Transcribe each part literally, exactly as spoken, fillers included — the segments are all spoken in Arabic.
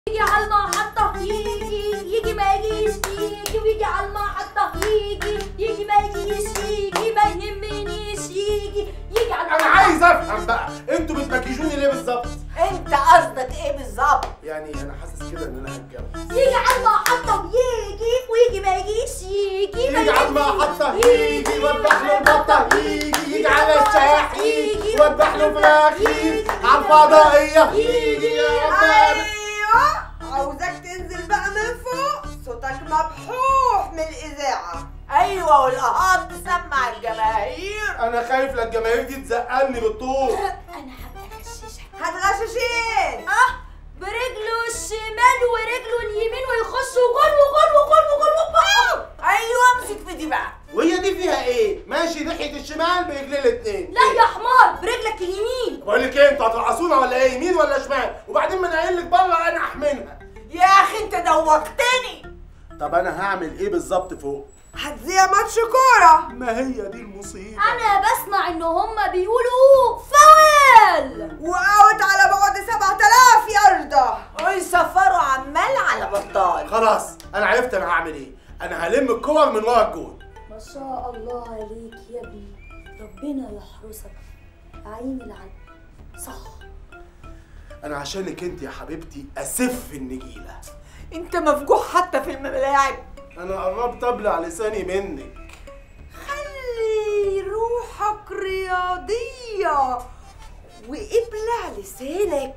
يجي على المحطة يجي يجي ما يجيش يجي ويجي على المحطة يجي يجي ما يجيش يجي ما يهمنيش يجي يجي على المحطة. أنا عايز أفهم بقى أنتوا بتمكيجوني ليه بالظبط؟ أنت قصدك إيه بالظبط؟ يعني أنا حاسس كده إن أنا هتجوز. يجي على المحطة ويجي ويجي ما يجيش يجي يجي على المحطة يجي يوضح له البطة يجي يجي على الشاح يجي يوضح له فراخ يجي على الفضائية يجي يا رب. عاوزك تنزل بقى من فوق، صوتك مبحوح من الإذاعة. أيوة والأهات تسمع الجماهير. أنا خايف لا الجماهير دي تزقلني بالطول. أنا هبقى غشاشة. هتغششين؟ أه برجله الشمال ورجله اليمين ويخش وجول وجول وجول وجول وجول. أيوة امسك في دي بقى. وهي دي فيها إيه؟ ماشي ناحية الشمال برجلي الاتنين. لا يا حمار برجلك اليمين. بقول لك إيه أنتوا هترقصونا ولا إيه؟ يمين ولا شمال؟ وبعدين ما أنا قايل لك بره أنح منها. يا أخي أنت دوختني. طب أنا هعمل إيه بالظبط فوق؟ هتذيع ماتش كورة. ما هي دي المصيبة. أنا بسمع إن هما بيقولوا فاول وأوت على بعد سبعة آلاف ياردة ويسفروا عمال على بطال. خلاص أنا عرفت أنا هعمل إيه. أنا هلم الكور من ورا الجول. ما شاء الله عليك يا ابني، ربنا يحرسك. عين العين صح. أنا عشانك أنت يا حبيبتي أسف النجيلة. أنت مفجوع حتى في الملاعب. أنا قربت أبلع لساني منك. خلي روحك رياضية وابلع لسانك.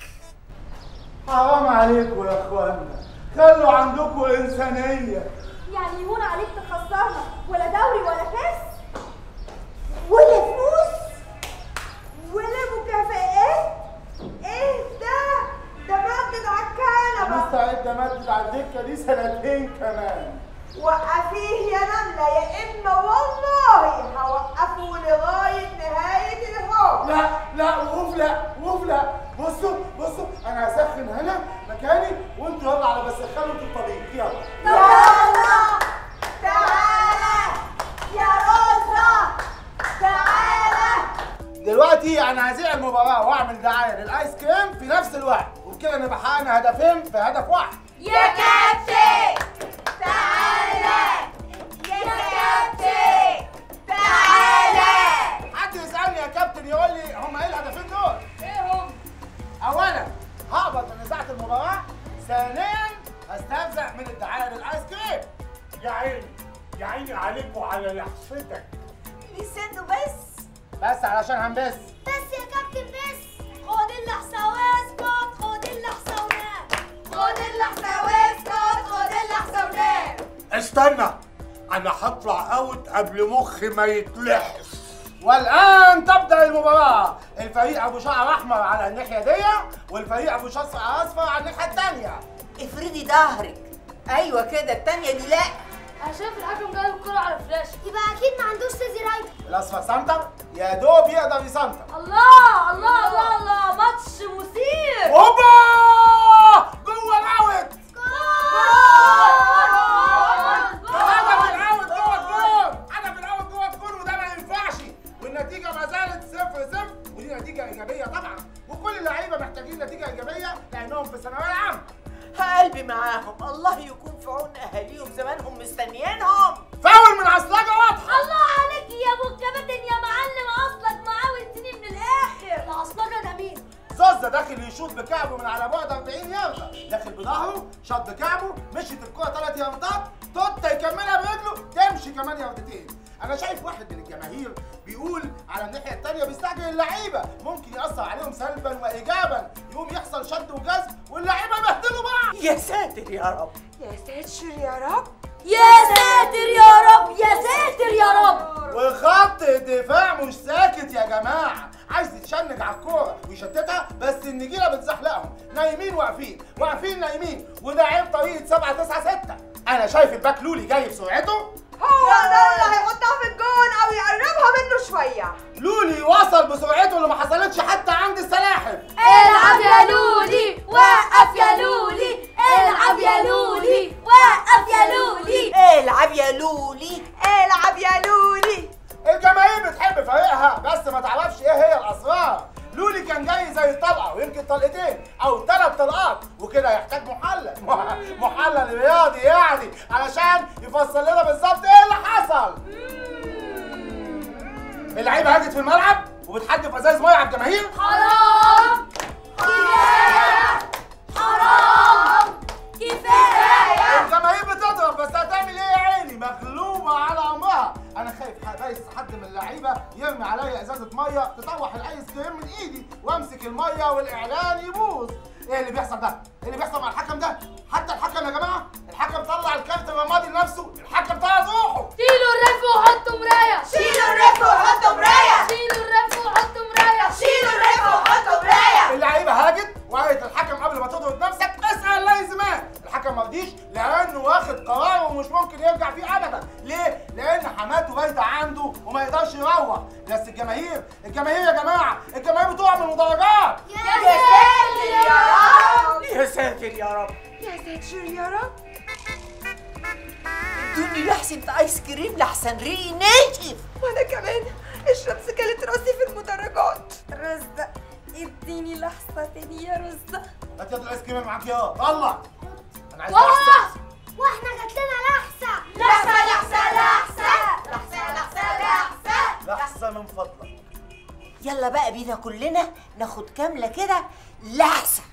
حرام عليكم يا إخوانا، خلوا عندكم إنسانية. يعني يهون عليك تخسرنا ولا دوري ولا كاس ولا فلوس ولا مكافآت؟ ايه ده؟ ده مادة على الكنبة. مستعد أمدد على الدكة دي سنتين كمان. وقفيه يا نملة يا إما والله هوقفه لغاية نهاية الحب. لا لا وقوف لا وقوف لا. بصوا بصوا أنا هسخن هنا مكاني وأنتوا يلا على بس سخنوا في الطريق يلا. يلا تعالى يا روزا تعالى. دلوقتي انا هذيع المباراه واعمل دعايه للايس كريم في نفس الوقت وبكده نبقى حققنا هدفين في هدف واحد. يا كابتن تعالى يا كابتن تعالى. حد يسالني يا كابتن يقول لي هم ايه الهدفين دول؟ ايه هم؟ اولا ههبط من اذاعه المباراه، ثانيا هستفزع من الدعايه للايس كريم. يا عيني يا عيني عليك وعلى لحفتك. لسانه بس بس علشان هنبس. بس يا كابتن بس. خد اللحظة واسكت خد اللحظة ونام خد اللحظة واسكت خد اللحظة ونام. استنى انا هطلع اوت قبل مخي ما يتلحس. والان تبدا المباراه. الفريق ابو شعر احمر على الناحيه دي والفريق ابو شعر اصفر على الناحيه الثانيه. افردي ظهرك. ايوه كده التانية دي لا. أنا شايف الحكم جايب الكرة على فلاش، يبقى أكيد ما عندوش سيزي رايت. الاصفر سنتر يا دوب يقدر يسنتر. الله الله الله الله ماتش مثير. هوبا جوه الاوت. هدف الاوت جوه الجول. هدف الاوت جوه الجول وده ما ينفعش والنتيجه ما زالت صفر صفر ودي نتيجه ايجابيه طبعا وكل اللعيبه محتاجين نتيجه ايجابيه لانهم في الثانويه العامه. قلبي معاهم، الله يكون في عون اهاليهم زمانهم مستنيينهم. فاول من عصلاجه واضحه. الله عليك يا ابو الكباتن يا معلم، اصلك معاه تاني من الاخر. العصلجه ده مين؟ زوزة داخل يشوط بكعبه من على بعد أربعين ياردة، داخل بظهره شاط بكعبه مشيت الكوره ثلاث ياردات توتا يكملها برجله تمشي كمان ياردتين. انا شايف واحد من الجماهير بيقول على الناحيه الثانيه بيستعجل اللعيبه ممكن ياثر عليهم سلبا وايجابا يقوم يحصل شد وجذب واللعيبه يبهدلوا بعض. يا ساتر يا رب يا ساتر يا رب يا ساتر يا رب يا ساتر يا رب. وخط الدفاع مش ساكت يا جماعه، عايز يتشنج على الكوره ويشتتها بس النجيله بتزحلقهم نايمين واقفين واقفين نايمين وده عيب طريقه سبعة تسعة ستة. انا شايف الباك لولي جاي بسرعته هو ده اللي هيحطها في الجون او يقربها منه شويه. لولي وصل بسرعته اللي ما حصلتش حتى عند السلاحف. العب يا لولي وقف يا لولي العب يا لولي وقف يا لولي العب يا لولي العب يا لولي. الجماهير بتحب فريقها بس ما تعرفش ايه هي الاسرار. لولي كان جاي زي طلقه ويمكن طلقتين او ثلاث طلقات وكده يحتاج قاعد محلل محلل رياضي يعني علشان يفسر لنا بالظبط ايه اللي حصل. اللعيبه هاجت في الملعب وبتحدف ازايز ميه على الجماهير. حرام كفايه، حرام كفايه. الجماهير بتضرب بس هتعمل ايه يا عيني؟ مغلوبه على امرها. انا خايف بس حد من اللعيبه يرمي عليا ازازه ميه تطوح الايس كريم من ايدي وامسك الميه والاعلان يبوظ. ايه اللي بيحصل ده؟ ايه اللي بيحصل مع الحكم ده؟ حتى الحكم يا جماعه، الحكم طلع الكارت الرمادي لنفسه، الحكم طلع روحه. شيلوا الرف وحطوا مرايه، شيلوا الرف وحطوا مرايه، شيلوا الرف وحطوا مرايه، شيلوا الرف وحطوا مرايه. اللعيبه هاجت وقالت الحكم قبل ما تضرب نفسك اسال لي زمان. الحكم ما رضيش لانه واخد قرار ومش ممكن يرجع فيه ابدا. ليه؟ لان حماته بايته عنده وما يقدرش يروح. بس الجماهير، الجماهير يا جماعه، الجماهير بتقع من المدرجات. يا ساتر يا رب، يا ساتر يا رب، يا ساتر يا رب. ادوني لحسة ايس كريم لحسن ريقي ناشف. وانا كمان الشمس كانت راسي في المدرجات. رزق اديني لحظه تاني يا رزق. هات يد الايس كريم معاك يا طلع. انا عايز والله لحظه. واحنا جات لنا لحظه لحظة لحظة لحظة لحظة لحظة لحظة لحظه من فضلك. يلا بقى بينا كلنا ناخد كاملة كده لحظة.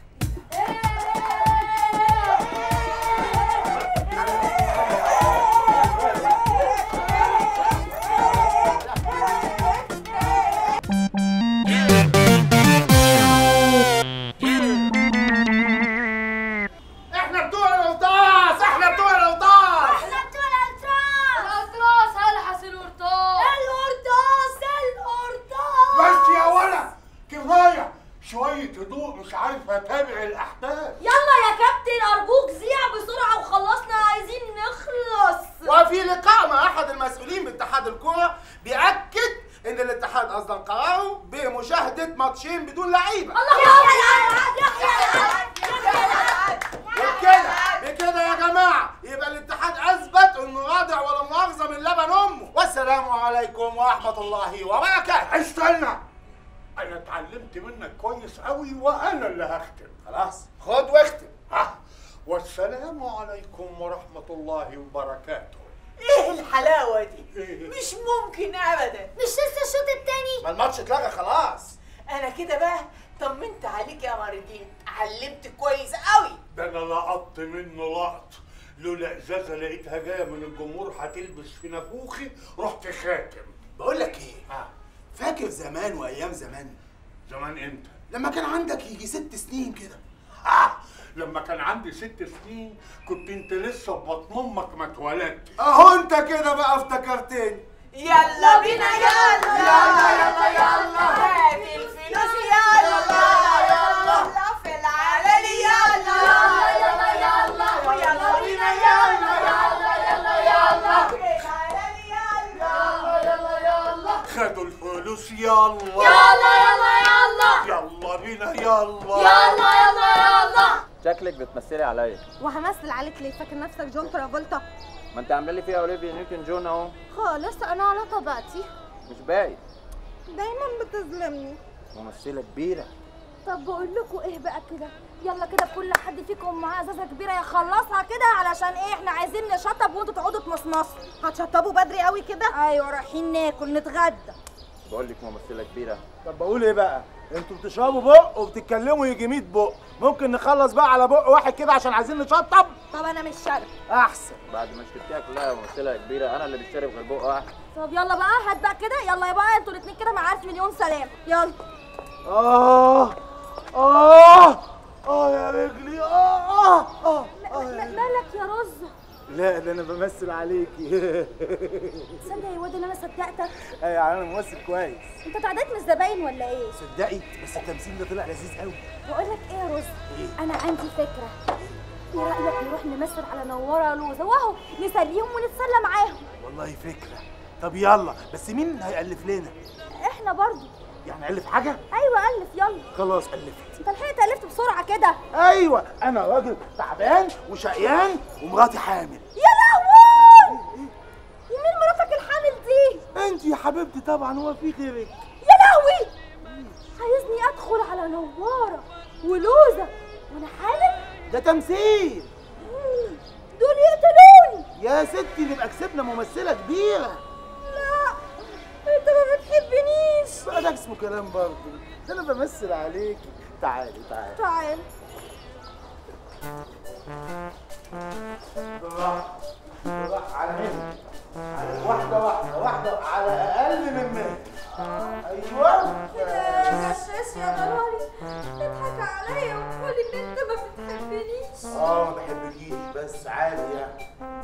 احنا بتوع القرطاس، احنا بتوع القرطاس، احنا بتوع الالتراس. الالتراس هلحس القرطاس، القرطاس القرطاس. بس يا ولد كفايه شويه هدوء، مش عارف اتابع الاحداث. يلا يا كابتن ارجوك زيع بسرعه وخلصنا عايزين نخلص. وفي لقاء مع احد المسؤولين باتحاد الكره بيأكد ان الاتحاد اصدر قراره بمشاهده ماتشين بدون لعيبه. الله يحيى الالعاب، يحيى الالعاب، يحيى الالعاب. بكده بكده يا جماعه يبقى الاتحاد اثبت انه راضع ولا مؤاخذه من لبن امه. والسلام عليكم ورحمه الله وبركاته. استنى، انا اتعلمت منك كويس قوي وانا اللي هختم. خلاص خد واختم. ها، والسلام عليكم ورحمه الله وبركاته. ايه الحلاوة دي؟ إيه؟ مش ممكن ابدا. مش لسه الشوط التاني؟ ما الماتش اتلغى خلاص. انا كده بقى طمنت عليك يا ماردين، علمت كويس قوي. ده انا لقطت منه لقط، لولا ازازه لقيتها جايه من الجمهور هتلبس في نافوخي رحت خاتم. بقول لك ايه؟ ها، فاكر زمان وايام زمان زمان امتى؟ لما كان عندك يجي ست سنين كده؟ ها، لما كان عندي ست سنين كنت انت لسه في بطن امك ما اتولدتش. اهو انت كده بقى افتكرتني. يلا بينا يلا يلا يلا يلا. هات الفلوس يلا يلا في العلالي يلا يلا يلا ويلا بينا يلا يلا يلا يلا في العلالي يلا يلا يلا خدوا الفلوس يلا يلا يلا يلا يلا بينا يلا يلا يلا يلا. شكلك بتمثلي عليا. وهمثل عليك ليه؟ فاكر نفسك جون ترافولتا؟ ما انت عامله لي فيها اوليفيا نيوتن جون اهو. خالص انا على طبيعتي. مش باين. دايما بتظلمني. ممثله كبيره. طب بقول لكم ايه بقى كده؟ يلا كده كل حد فيكم معاه ازازه كبيره يخلصها كده علشان ايه احنا عايزين نشطب وانتوا تقعدوا تمصمصوا. هتشطبوا بدري قوي كده؟ ايوه رايحين ناكل نتغدى. بقول لك ممثله كبيره. طب بقول ايه بقى؟ انتوا بتشربوا بق وبتتكلموا يجي مية بق، ممكن نخلص بقى على بق واحد كده عشان عايزين نشطب؟ طب انا مش شارب. احسن. بعد ما شربتيها كلها ممثله كبيره، انا اللي مش شارب غير بق واحد. طب يلا بقى هات بقى كده، يلا يا بقى انتوا الاتنين كده مع الف مليون سلام، يلا. اه اه اه يا رجلي اه اه اه مالك يا رز؟ لا ده انا بمثل عليكي. تصدق يا واد ان انا صدقتك؟ يعني انا ممثل كويس. انت اتعديت من الزباين ولا ايه؟ صدقي بس التمثيل ده طلع لذيذ قوي. بقول لك ايه يا رز؟ انا عندي فكره. ايه رايك نروح نمثل على نوره لوزه واهو نسليهم ونتسلى معاهم؟ والله فكره. طب يلا، بس مين هيألف لنا؟ احنا برضو. يعني ألف حاجه؟ ايوه الف يلا. خلاص ألفت. انت لحقت الفت بسرعه كده. ايوه انا راجل تعبان وشقيان ومراتي حامل. يا لهوي! مين مراتك الحامل دي؟ انت يا حبيبتي طبعا، هو في غيرك؟ يا لهوي! عايزني ادخل على نواره ولوزه وانا حامل؟ ده تمثيل. دول يقتلوني يا ستي نبقى كسبنا ممثله كبيره. لا انت ما بتحبنيش بقى ده اسمه كلام برضه، ده انا بمثل عليكي. تعالي تعالي تعال. بالراحه بالراحه على هنا، واحده واحده واحده على اقل من متر. ايوه يا غشاش يا ضلالي، تضحك عليا وتقولي ان انت ما بتحبنيش. اه ما بحبكيش بس عادي يعني.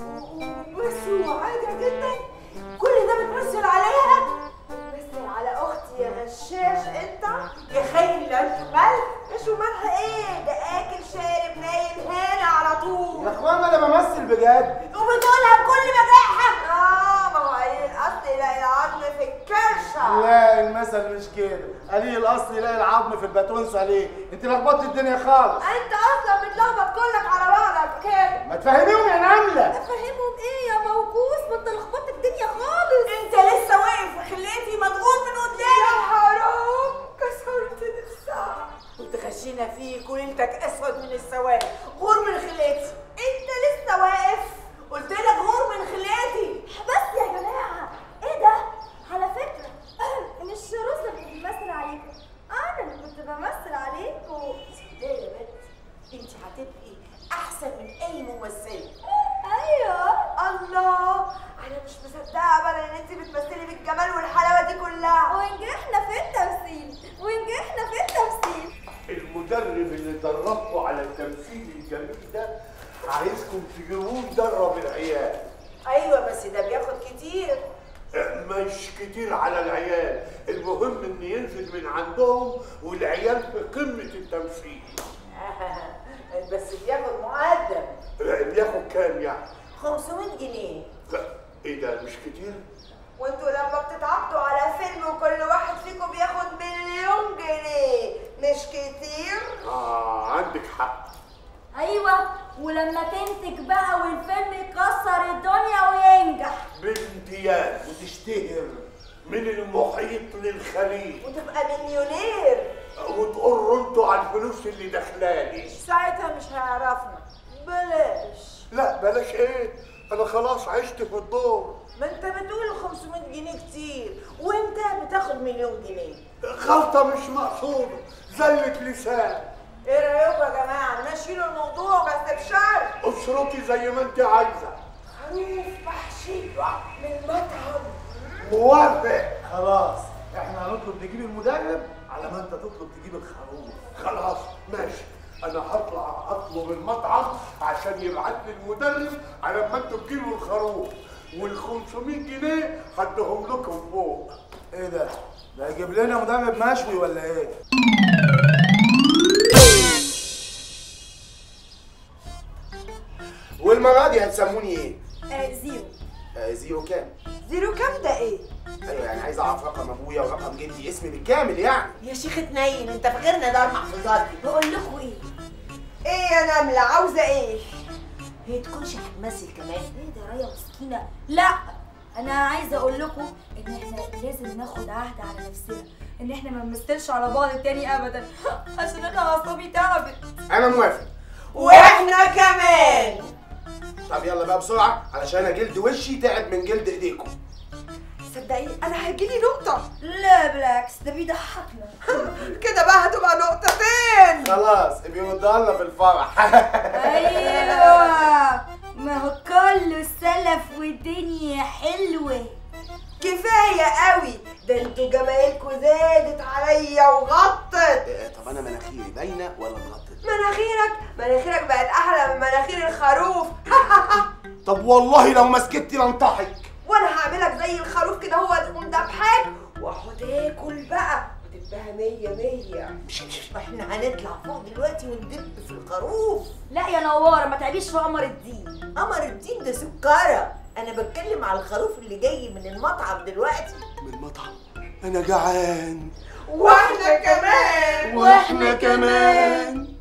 بس هو عادي جدا؟ كل ده بتمثل عليها؟ بتمثل على اختي يا غشاش انت يا خاين الجمال. مش ومالها ايه؟ ده اكل شارب نايم هنا على طول. يا اخوانا انا بمثل بجد. وبتقولها بكل بجاحه. اه ما هو قليل الاصل يلاقي العظم في الكرشه. لا المثل مش كده، قليل الاصل يلاقي العظم في الباتونس. عليه انت لخبطت الدنيا خالص. انت اصلا بتلخبط كلك على بعضك كده. ما تفهميهم يا نمله. افهمهم ايه يا موكوس؟ ما انت لخبطت الدنيا خالص. انت لسه واقف في خليتي مضغوط من قدامي. يا حرام كسرت نفسها. كنت خشينا فيك وليلتك اسود من السواد. غور من خليتي. انت لسه واقف؟ قلت لك غور من خليتي. بس يا جماعه ايه ده؟ على فكره مش رسل اللي بيمثل عليكم، انا اللي كنت بمثل عليكم. صدقني يا بنت انت هتبقي احسن من اي ممثله. ايوه الله انا مش مصدقه ابدا ان انت بتمثلي بالجمال والحلاوه دي كلها. ونجحنا في التمثيل ونجحنا في التمثيل. المدرب اللي دربكم على التمثيل الجميل ده عايزكم تجيبوه يدرب العيال. ايوه بس ده بياخد كتير. مش كتير على العيال، المهم ان ينزل من عندهم والعيال في قمه التمثيل. بس بياخد مقدم. بياخد كام يعني؟ خمسمية جنيه. لا ايه ده مش كتير؟ وانتوا لما بتتعاقدوا على فيلم وكل واحد فيكم بياخد مليون جنيه مش كتير؟ اه عندك حق. ايوه ولما تنتج بقى والفيلم يكسر الدنيا وينجح بامتياز وتشتهر من المحيط للخليج وتبقى مليونير وتقروا انتوا على الفلوس اللي داخلالي. ساعتها مش هيعرفنا. بلاش. لا بلاش ايه؟ انا خلاص عشت في الدور. ما انت بتقول خمسمية جنيه كتير وانت بتاخد مليون جنيه. غلطه مش مقصوده، زلة لسان. ايه رايكم يا جماعه نشيلوا الموضوع بس بشرط اشرطي زي ما انت عايزه. خروف محشي من مطعم. موافق. خلاص احنا هنطلب نجيب المدرب على ما انت تطلب تجيب الخروف. خلاص ماشي، انا هطلع اطلب المطعم عشان يبعت لي المدرب على ما انتوا تجيبوا الخروف، وال خمسمية جنيه هديهم لكم فوق. ايه ده؟ ده هيجيب لنا مدرب مشوي ولا ايه؟ والمرة دي هتسموني ايه؟ آه زيرو. آه زيرو كام؟ زيرو كام ده ايه؟ ايوه يعني عايز اعرف رقم ابويا ورقم جدي، اسمي بالكامل يعني. يا شيخة نايم انت فاكرنا دار محفوظات؟ بقول لكم ايه؟ ايه يا نملة عاوزة ايه؟ هي تكونش هتمثل كمان؟ ايه ده رايا مسكينه؟ لا انا عايزه اقول لكم ان احنا لازم ناخد عهد على نفسنا ان احنا ما نمثلش على بعض تاني ابدا عشان انا اعصابي تعبت. انا موافق. واحنا كمان. طب يلا بقى بسرعه علشان انا جلد وشي تعب من جلد ايديكم. صدقي انا هيجيلي نقطة. لا بالعكس ده بيضحكنا. كده بقى هتبقى نقطتين. خلاص بيردها لنا في الفرح. ايوه ما هو كله سلف والدنيا حلوه. كفاية قوي ده انتوا جمايلكوا زادت عليا وغطت. طب انا مناخيري باينه ولا اتغطت؟ مناخيرك مناخيرك بقت احلى من مناخير الخروف. طب والله لو ما سكتي لانطحك. وانا هعملك زي الخروف كده هو تقوم دبحك وهتاكل بقى وتبقى مية مية. احنا هنطلع فوق دلوقتي وندب في الخروف. لا يا نواره ما تعبيش في قمر الدين. قمر الدين ده سكرة. انا بتكلم على الخروف اللي جاي من المطعم دلوقتي. من المطعم؟ انا جعان. واحنا كمان واحنا كمان.